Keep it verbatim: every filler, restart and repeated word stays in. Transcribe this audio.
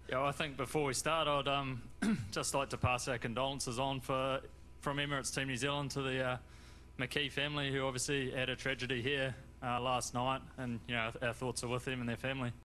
Yeah, I think before we start, I'd um, just like to pass our condolences on for from Emirates Team New Zealand to the uh, McKee family, who obviously had a tragedy here uh, last night, and you know our thoughts are with them and their family.